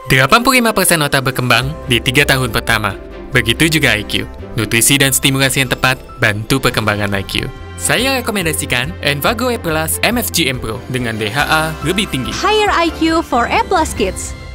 85% otak berkembang di 3 tahun pertama. Begitu juga IQ. Nutrisi dan stimulasi yang tepat bantu perkembangan IQ. Saya rekomendasikan Envago A+ MFGM Pro dengan DHA lebih tinggi. Higher IQ for A+ Kids.